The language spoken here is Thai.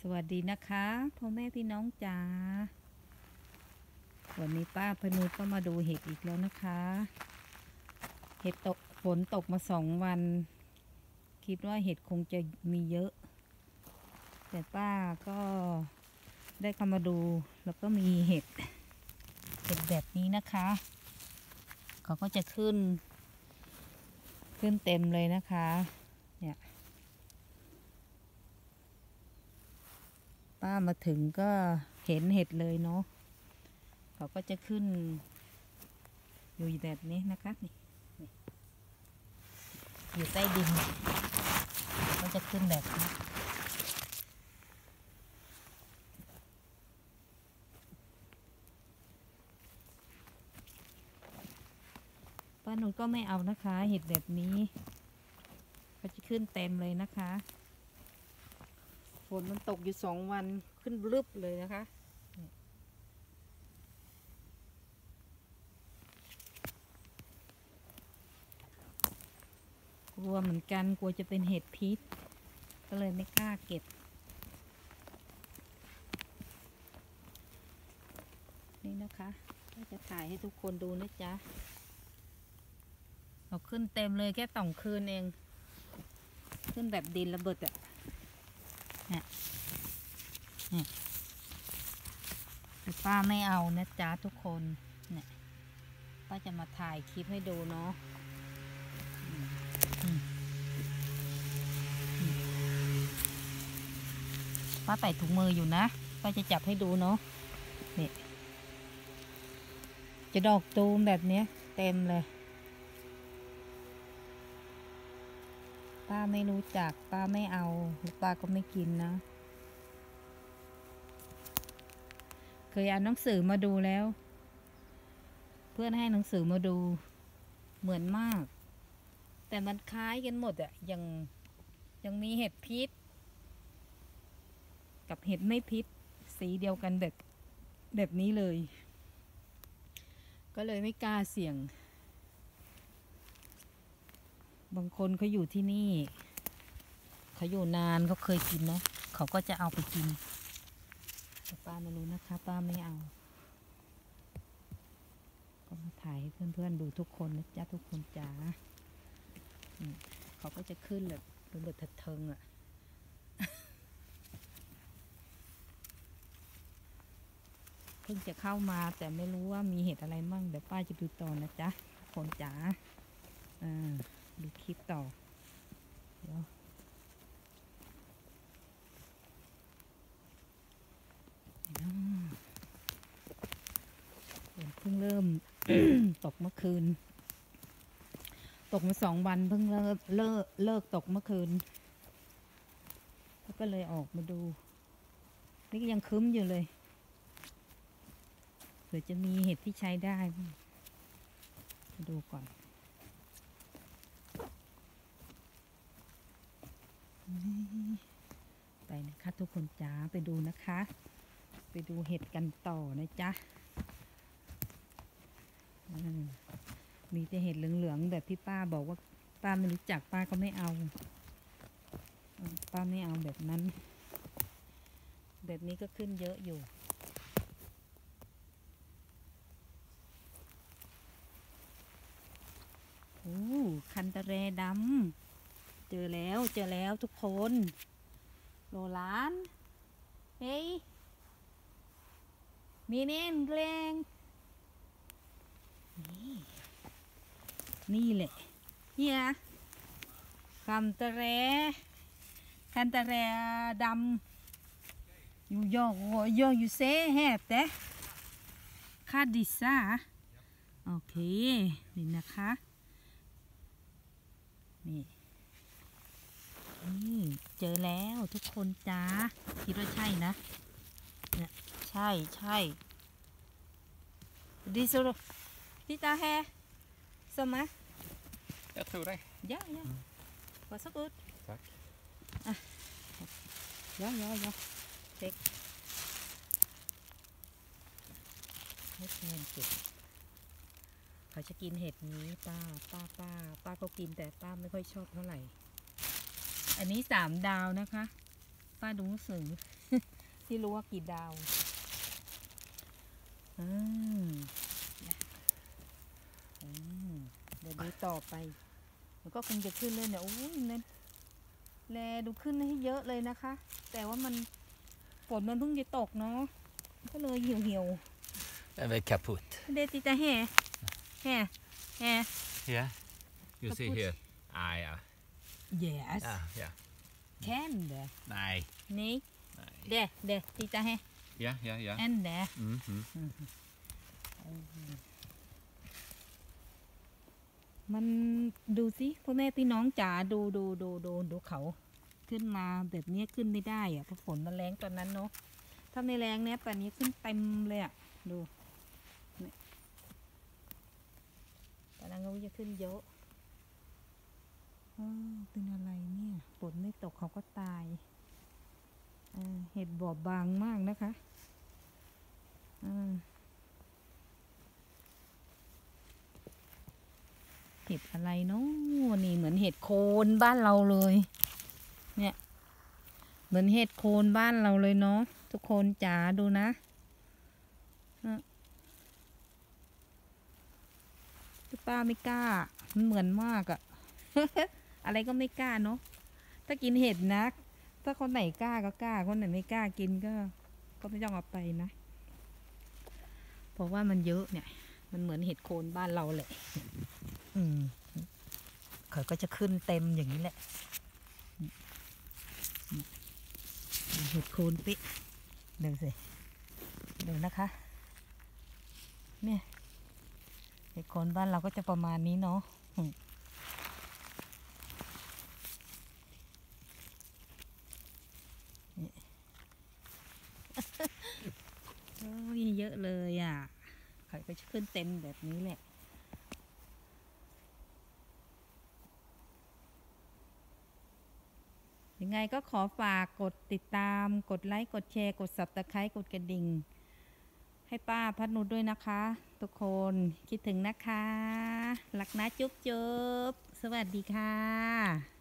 วัสดีนะคะพ่อแม่พี่น้องจ๋าวันนี้ป้าพนุก็มาดูเห็ดอีกแล้วนะคะเห็ดตกฝนตกมา2 วัน คิดว่าเห็ดคงจะมีเยอะ แต่ป้าก็ได้เข้ามาดูแล้วก็มีเห็ดแบบนี้นะคะเขาก็จะขึ้นเต็มเลยนะคะเนี่ยป้ามาถึงก็เห็นเห็ดเลยเนาะเขาก็จะขึ้นอยู่แบบนี้นะคะนี่อยู่ใต้ดินก็จะขึ้นแบบนี้ป้าหนูก็ไม่เอานะคะเห็ดแบบนี้เขาจะขึ้นเต็มเลยนะคะฝนมันตกอยู่2 วันขึ้นรึบเลยนะคะกลัวเหมือนกันกลัวจะเป็นเห็ดพิษก็เลยไม่กล้าเก็บนี่นะคะก็จะถ่ายให้ทุกคนดูนะจ๊ะเราขึ้นเต็มเลยแค่2 คืนเองขึ้นแบบดินระเบิดอ่ะเนี่ยแต่ป้าไม่เอานะจ๊ะทุกคนเนี่ยป้าจะมาถ่ายคลิปให้ดูเนาะป้าใส่ถุงมืออยู่นะป้าจะจับให้ดูเนาะนี่จะดอกตูมแบบนี้เต็มเลยป้าไม่รู้จักป้าไม่เอาป้าก็ไม่กินนะเคยเอาหนังสือมาดูแล้วเพื่อนให้หนังสือมาดูเหมือนมากแต่มันคล้ายกันหมดอะยังมีเห็ดพิษกับเห็ดไม่พิษสีเดียวกันแบบนี้เลยก็เลยไม่กล้าเสี่ยงบางคนเขาอยู่ที่นี่เขาอยู่นานเขาเคยกินเนาะเขาก็จะเอาไปกินแต่ป้าไม่รู้นะคะป้าไม่เอาก็มาถ่ายให้เพื่อนๆดูทุกคนนะจ๊ะทุกคนจ๋าเขาก็จะขึ้นแบบเป็นเบิดเทิงอ่ะเพิ่งจะเข้ามาแต่ไม่รู้ว่ามีเห็ดอะไรมั่งเดี๋ยวป้าจะดูต่อนะจ๊ะคนจ๋าดูคลิปต่อเดี๋ยวเพิ่งเริ่ม ตกเมื่อคืนตกมา2 วันเพิ่งเลิกตกเมื่อคืนก็เลยออกมาดูนี่ก็ยังคึ้มอยู่เลยเผื่อจะมีเห็ดที่ใช้ได้มาดูก่อนไปนะคะทุกคนจ๋าไปดูนะคะไปดูเห็ดกันต่อนะจ๊ะมีแต่เห็ดเหลืองๆแบบที่ป้าบอกว่าป้าไม่รู้จักป้าก็ไม่เอาป้าไม่เอาแบบนั้นแบบนี้ก็ขึ้นเยอะอยู่คันตะแรดำเจอแล้วทุกคนโลล้านเฮ้ยมีเน้นแรงนี่แหละเนี่ยคันตะแรดำอยู่อยู่เซ่แฮบแต่คาดิซ่าโอเคนี่นะคะนี่เจอแล้วทุกคนจ้าคิดว่าใช่นะเนี่ยใช่ดิสุรดิตาแฮสมะ Jag tror det. Ja. Varsågod. Tack. Ja. Tack. ให้แฟนเก็บเขาจะกินเห็ดนี้ป้าก็กินแต่ป้าไม่ค่อยชอบเท่าไหร่อันนี้3 ดาวนะคะป้าดูหนังสือที่รู้ว่ากี่ดาวอืมเดี๋ยวดูต่อไปมันก็คงจะขึ้นเลยเนี่ยโอ้ยนั่นแลดูขึ้นให้เยอะเลยนะคะ แต่ว่ามันฝนมันเพิ่งจะตกเนาะก็เลยเหี่ยว Den är kaputt. ๆเดติจะแห่ Yeah. You see Kaputt. here. Ah, ja. yes Ja, ja. can there Nej. นี่ Nej. เดติจะแห่ Ja, ja, ja. and there Mhm. มันดูสิพ่อแม่พี่น้องจ๋าดูเขาขึ้นมาแบบนี้ขึ้นไม่ได้อะเพราะฝนมันแรงตอนนั้นเนาะถ้าไม่แรงเนี้ยป่านนี้ขึ้นเต็มเลยอะดูเนี่ยตอนนั้นก็จะขึ้นเยอะเป็นอะไรเนี่ยฝนไม่ตกเขาก็ตายเห็ดบอบบางมากนะคะเห็ดอะไรเนาะนี่เหมือนเห็ดโคนบ้านเราเลยเนี่ยเหมือนเห็ดโคนบ้านเราเลยเนาะทุกคนจ๋าดูนะป้าไม่กล้ามันเหมือนมากอะ อะไรก็ไม่กล้าเนาะถ้ากินเห็ดนะถ้าคนไหนกล้าก็กล้าคนไหนไม่กล้ากินก็ไม่ต้องเอาไปนะเพราะว่ามันเยอะเนี่ยมันเหมือนเห็ดโคนบ้านเราแหละเขาก็จะขึ้นเต็มอย่างนี้แหละเห็ดโคนปิเดี๋ยวสิเดี๋ยวนะคะเนี่ยเห็ดโคนบ้านเราก็จะประมาณนี้เนาะโอ้ยเยอะเลยอ่ะเขาก็จะขึ้นเต็มแบบนี้แหละยังไงก็ขอฝากกดติดตามกดไลค์กดแชร์กด Subscribe กดกระดิ่งให้ป้าพัดนุชด้วยนะคะทุกคนคิดถึงนะคะรักนะจุ๊บจุ๊บสวัสดีค่ะ